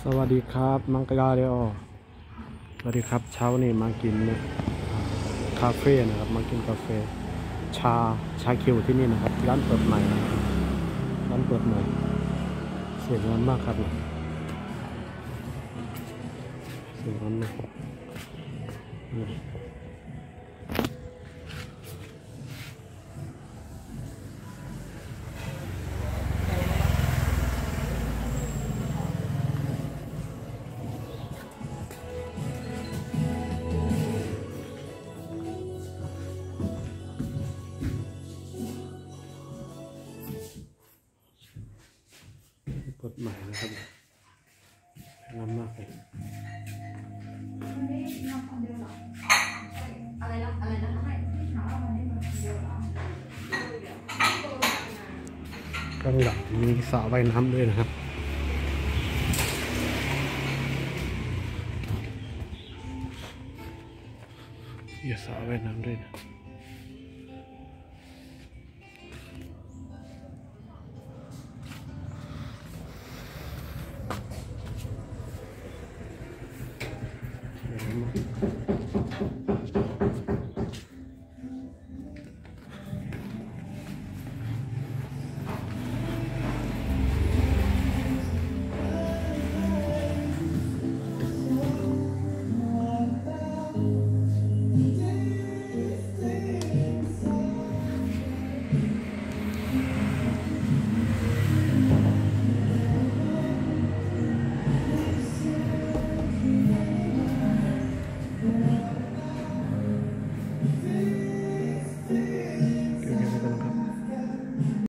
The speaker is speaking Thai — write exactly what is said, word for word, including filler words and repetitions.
วัสดีครับมังกรเดียวสวัสดีครับเช้านี้มากินเนี่ยคาเฟ่นะครับมากินกาแฟชาชาเขียวที่นี่นะครับร้านเปิดใหม่นะครับร้านเปิดใหม่เสียงร้อนมากครับเนี่ยเสียงร้อนมากนี่เปิดใหม่นะครับงามมากเลยวันนี้นอนคนเดียวเหรออะไรนะอะไรนะไม่ที่ถามว่าวันนี้นอนคนเดียวเหรอข้างหลังมีสระว่ายน้ำด้วยนะครับมีสระว่ายน้ำด้วยนะ